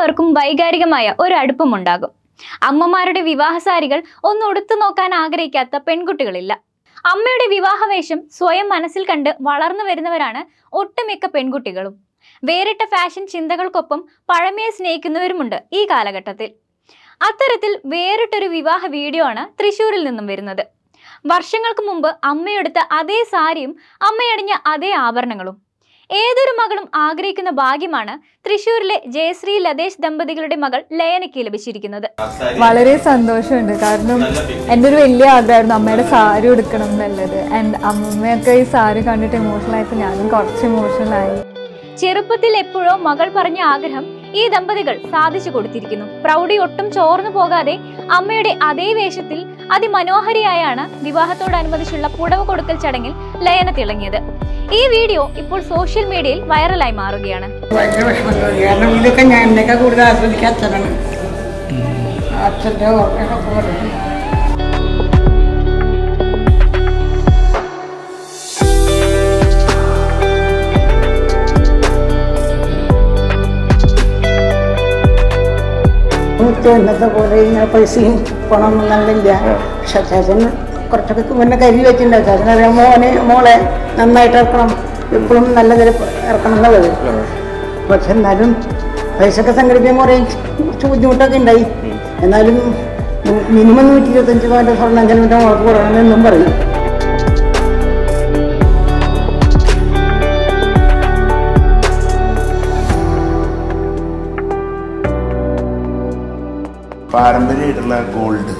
എല്ലാവർക്കും വൈകാരികമായ ഒരു അടുപ്പമുണ്ടാകും. അമ്മമാരുടെ വിവാഹസാരികൾ ഒന്ന് ഉടുത്തു നോക്കാൻ ആഗ്രഹിക്കാത്ത പെൺകുട്ടികളില്ല. അമ്മയുടെ വിവാഹവേഷം സ്വയം മനസ്സിൽ കണ്ട് വളർന്നു വരുന്നവരാണ് ഒട്ടുമിക്ക പെൺകുട്ടികളും. വേറിട്ട ഫാഷൻ ചിന്തകൾക്കൊപ്പം പഴമയെ സ്നേഹിക്കുന്നവരുമുണ്ട് ഈ കാലഘട്ടത്തിൽ. അത്തരത്തിൽ വേറിട്ടൊരു വിവാഹ വീഡിയോ ആണ് തൃശ്ശൂരിൽ നിന്നും വരുന്നത്. വർഷങ്ങൾക്ക് മുമ്പ് അമ്മയെടുത്ത അതേ സാരിയും അമ്മയണിഞ്ഞ അതേ ആഭരണങ്ങളും. ഏതൊരു മകളും ആഗ്രഹിക്കുന്ന ഭാഗ്യമാണ് തൃശ്ശൂരിലെ ജയശ്രീ ലതേഷ് ദമ്പതികളുടെ മകൾ ലയനയ്ക്ക് ലഭിച്ചിരിക്കുന്നത്. വളരെ സന്തോഷമുണ്ട്. കാരണം എൻ്റെ ഒരു വലിയ ആഗ്രഹമായിരുന്നു അമ്മയുടെ സാരി ഉടുക്കണം എന്നുള്ളത്. ആൻഡ് അമ്മയൊക്കെ ഈ സാരി കണ്ടിട്ട് ഇമോഷണൽ ആയപ്പോൾ ഞാനും കുറച്ച് ഇമോഷണലായി. ചെറുപ്പത്തിൽ എപ്പോഴോ മകൾ പറഞ്ഞ ആഗ്രഹം ഈ ദമ്പതികൾ സാധിച്ചു കൊടുത്തിരിക്കുന്നു. പ്രൗഢി ഒട്ടും ചോർന്നു പോകാതെ അമ്മയുടെ അതേ വേഷത്തിൽ അതിമനോഹരിയായാണ് വിവാഹത്തോടനുബന്ധിച്ചുള്ള പുടവ കൊടുക്കൽ ചടങ്ങിൽ ലയന തിളങ്ങിയത്. ഈ വീഡിയോ ഇപ്പോൾ സോഷ്യൽ മീഡിയയിൽ വൈറലായി മാറുകയാണ്. ഇതൊക്കെ ഞാൻ എന്നൊക്കെ കൂടുതൽ ആസ്വദിക്കാൻ അച്ഛനാണ്. അച്ഛൻ്റെ ഇന്നത്തെ പോലെ ഇങ്ങനെ പൈസയും പണം നല്ലില്ല. പക്ഷെ അച്ചാച്ചന് കുറച്ചൊക്കെ മുന്നേ കരുതി വെച്ചിട്ടുണ്ട്. അച്ചാച്ചനറിയാം മോളെ നന്നായിട്ട് ഇറക്കണം, എപ്പോഴും നല്ല നില ഇറക്കണം എന്നുള്ളത്. പക്ഷെ എന്നാലും പൈസ ഒക്കെ സംഘടിപ്പിക്കാൻ കുറച്ച് ബുദ്ധിമുട്ടൊക്കെ ഉണ്ടായി. എന്നാലും മിനിമം 125 പവൻ്റെ സ്വർണ്ണം ജനമിൻ്റെ മോൾക്ക് കൊടുക്കണമെന്നും പറയും. പാരമ്പര്യമായിട്ടുള്ള ഗോൾഡ്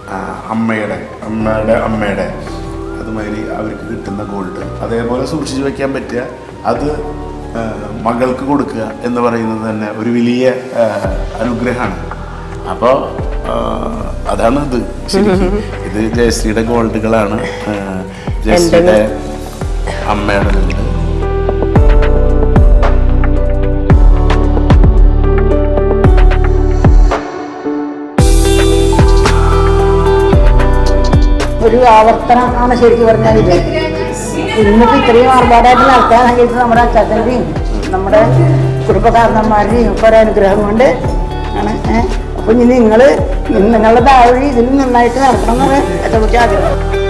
അമ്മയുടെ അതുമാതിരി അവർക്ക് കിട്ടുന്ന ഗോൾഡ് അതേപോലെ സൂക്ഷിച്ചു വയ്ക്കാൻ പറ്റുക, അത് മകൾക്ക് കൊടുക്കുക എന്ന് പറയുന്നത് തന്നെ ഒരു വലിയ അനുഗ്രഹമാണ്. അപ്പോൾ അതാണ് ഇത്. ശരിക്കും ഇത് ജയശ്രീയുടെ ഗോൾഡുകളാണ്. ജയശ്രീയുടെ അമ്മയുടെ ഉണ്ട്. ഒരു ആവർത്തനമാണ് ശരിക്കും പറഞ്ഞാൽ. ഇത് ഇന്നിപ്പോൾ ഇത്രയും ആർഭാടായിട്ട് നടത്താൻ നമ്മുടെ അച്ചാച്ചൻ്റെയും നമ്മുടെ കുടുംബക്കാരന്മാരുടെയും ഒക്കെ ഒരു അനുഗ്രഹം കൊണ്ട് ആണ്. അപ്പോൾ ഇനി നിങ്ങളുടെ താഴെ ഇതിൽ നന്നായിട്ട് നടക്കണം എന്നാണ് അച്ഛൻ ആഗ്രഹം.